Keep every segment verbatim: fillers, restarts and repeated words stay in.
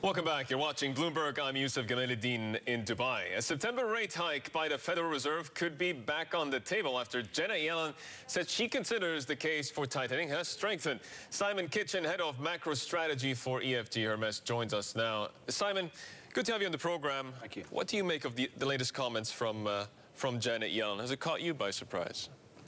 Welcome back. You're watching Bloomberg. I'm Yousef in Dubai. A September rate hike by the Federal Reserve could be back on the table after Janet Yellen said she considers the case for tightening has strengthened. Simon Kitchen, head of macro strategy for E F G Hermes, joins us now. Simon, good to have you on the program. Thank you. What do you make of the, the latest comments from uh, from Janet Yellen? Has it caught you by surprise?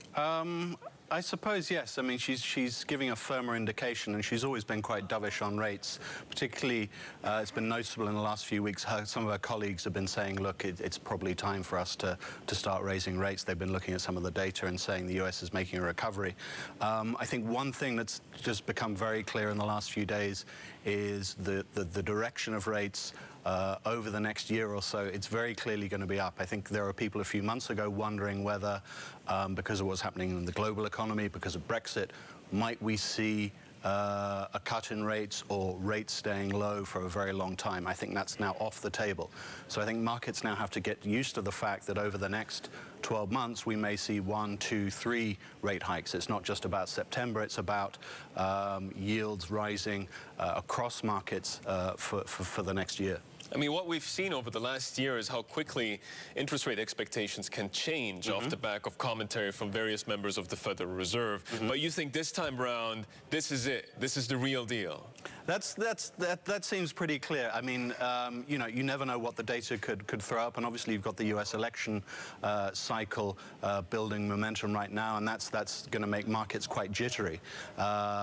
Um, I suppose, yes. I mean, she's, she's giving a firmer indication, and she's always been quite dovish on rates. Particularly, uh, it's been noticeable in the last few weeks, her, some of her colleagues have been saying, look, it, it's probably time for us to, to start raising rates. They've been looking at some of the data and saying the U S is making a recovery. Um, I think one thing that's just become very clear in the last few days is the, the, the direction of rates uh, over the next year or so. It's very clearly going to be up. I think there were people a few months ago wondering whether, um, because of what's happening in the global economy, economy, because of Brexit, might we see uh, a cut in rates or rates staying low for a very long time? I think that's now off the table. So I think markets now have to get used to the fact that over the next twelve months, we may see one, two, three rate hikes. It's not just about September, it's about um, yields rising uh, across markets uh, for, for, for the next year. I mean, what we've seen over the last year is how quickly interest rate expectations can change mm-hmm. off the back of commentary from various members of the Federal Reserve. Mm-hmm. But you think this time around, this is it. This is the real deal. That's that's that that seems pretty clear. I mean, um, you know, you never know what the data could could throw up, and obviously you've got the U S election uh, cycle uh, building momentum right now, and that's that's going to make markets quite jittery. Uh,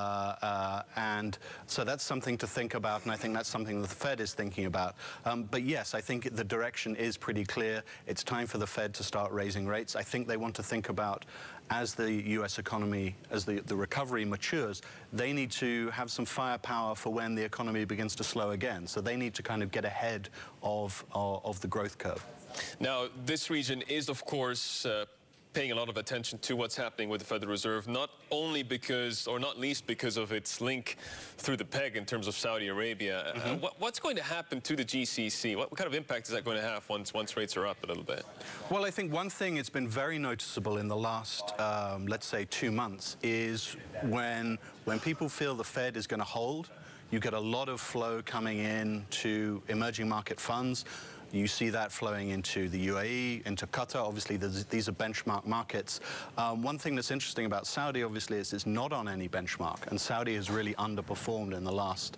uh, and so that's something to think about, and I think that's something that the Fed is thinking about. Um, but yes, I think the direction is pretty clear. It's time for the Fed to start raising rates. I think they want to think about, as the U S economy, as the, the recovery matures, they need to have some firepower for when the economy begins to slow again. So they need to kind of get ahead of, of, of the growth curve. Now, this region is, of course, uh, paying a lot of attention to what's happening with the Federal Reserve, not only because, or not least because of its link through the peg in terms of Saudi Arabia. Mm-hmm. uh, what, what's going to happen to the G C C? What, what kind of impact is that going to have once, once rates are up a little bit? Well, I think one thing that's been very noticeable in the last, um, let's say, two months is when, when people feel the Fed is going to hold, you get a lot of flow coming in to emerging market funds. You see that flowing into the U A E, into Qatar. Obviously, these are benchmark markets. Um, one thing that's interesting about Saudi, obviously, is it's not on any benchmark, and Saudi has really underperformed in the last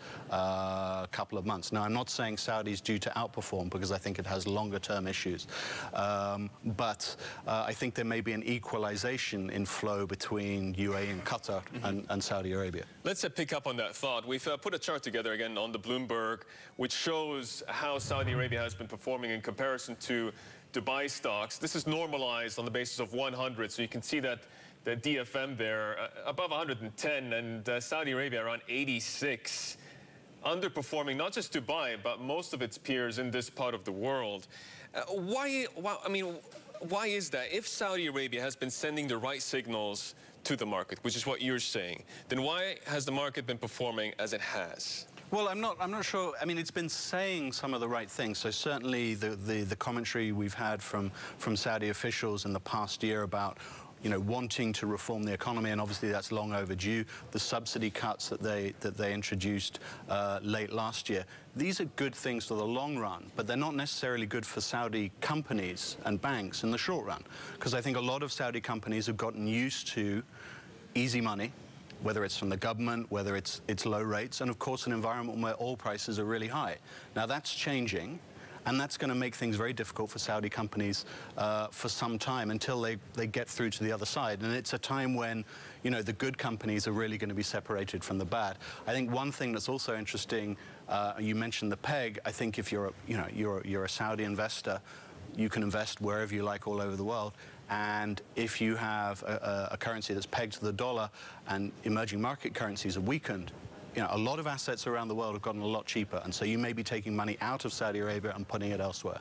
uh, couple of months. Now, I'm not saying Saudi's due to outperform, because I think it has longer-term issues. Um, but uh, I think there may be an equalization in flow between U A E and Qatar mm-hmm. and, and Saudi Arabia. Let's uh, pick up on that thought. We've uh, put a chart together again on the Bloomberg, which shows how Saudi Arabia has been performing in comparison to Dubai stocks. This is normalized on the basis of one hundred, so you can see that the D F M there uh, above one hundred ten, and uh, Saudi Arabia around eighty-six, underperforming not just Dubai but most of its peers in this part of the world. Uh, why, why? I mean, why is that? If Saudi Arabia has been sending the right signals to the market, which is what you're saying, then why has the market been performing as it has? Well, I'm not, I'm not sure. I mean, it's been saying some of the right things. So certainly the, the, the commentary we've had from, from Saudi officials in the past year about, you know, wanting to reform the economy, and obviously that's long overdue. The subsidy cuts that they, that they introduced uh, late last year, these are good things for the long run, but they're not necessarily good for Saudi companies and banks in the short run. Because I think a lot of Saudi companies have gotten used to easy money, whether it's from the government, whether it's, it's low rates, and of course an environment where oil prices are really high. Now that's changing, and that's going to make things very difficult for Saudi companies uh, for some time until they, they get through to the other side. And it's a time when, you know, the good companies are really going to be separated from the bad. I think one thing that's also interesting, uh, you mentioned the peg. I think if you're a, you know, you're, you're a Saudi investor, you can invest wherever you like all over the world. And if you have a, a currency that's pegged to the dollar and emerging market currencies are weakened, you know, a lot of assets around the world have gotten a lot cheaper. And so you may be taking money out of Saudi Arabia and putting it elsewhere.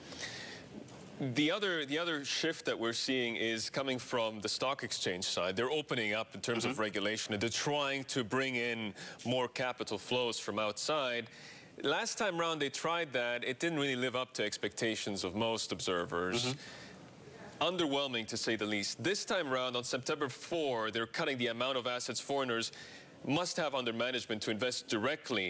The other, the other shift that we're seeing is coming from the stock exchange side. They're opening up in terms mm-hmm. of regulation, and they're trying to bring in more capital flows from outside. Last time round they tried that. It didn't really live up to expectations of most observers. Mm-hmm. Underwhelming, to say the least. This time around, on September fourth, they're cutting the amount of assets foreigners must have under management to invest directly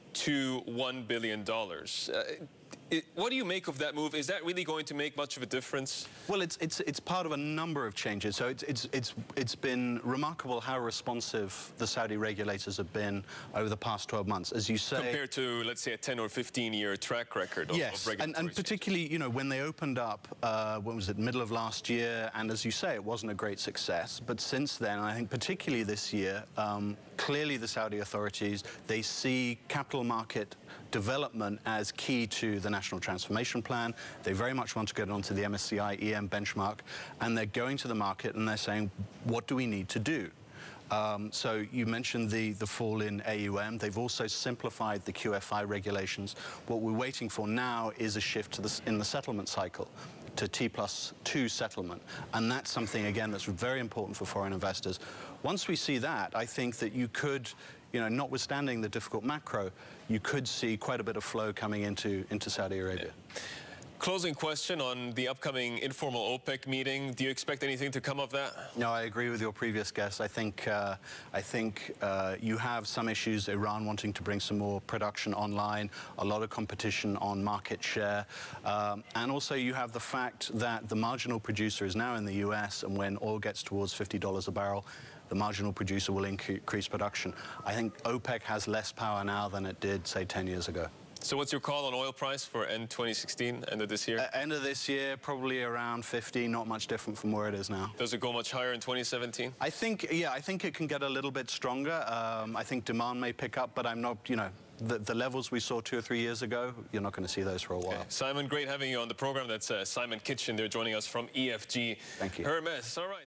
to one billion dollars. Uh, It, what do you make of that move? Is that really going to make much of a difference? Well, it's it's it's part of a number of changes. So it's it's it's it's been remarkable how responsive the Saudi regulators have been over the past twelve months, as you say. Compared to, let's say, a ten or fifteen year track record of, yes, of regulatory and, and particularly, you know, when they opened up, uh, when was it, middle of last year, and as you say, it wasn't a great success. But since then, I think particularly this year, um, clearly the Saudi authorities, they see capital market development as key to the National Transformation Plan. They very much want to get onto the M S C I E M benchmark, and they're going to the market and they're saying, what do we need to do? Um, so you mentioned the, the fall in A U M. They've also simplified the Q F I regulations. What we're waiting for now is a shift to the, in the settlement cycle to T plus two settlement. And that's something, again, that's very important for foreign investors. Once we see that, I think that you could, you know, notwithstanding the difficult macro, you could see quite a bit of flow coming into, into Saudi Arabia. Yeah. Closing question on the upcoming informal OPEC meeting. Do you expect anything to come of that? No, I agree with your previous guest. I think, uh, I think uh, you have some issues, Iran wanting to bring some more production online, a lot of competition on market share. Um, and also you have the fact that the marginal producer is now in the U S, and when oil gets towards fifty dollars a barrel, the marginal producer will increase production. I think OPEC has less power now than it did, say, ten years ago. So what's your call on oil price for end twenty sixteen, end of this year? Uh, end of this year, probably around fifty, not much different from where it is now. Does it go much higher in twenty seventeen? I think, yeah, I think it can get a little bit stronger. Um, I think demand may pick up, but I'm not, you know, the, the levels we saw two or three years ago, you're not going to see those for a while. Okay. Simon, great having you on the program. That's uh, Simon Kitchen. They're joining us from E F G. Thank you. Hermes, all right.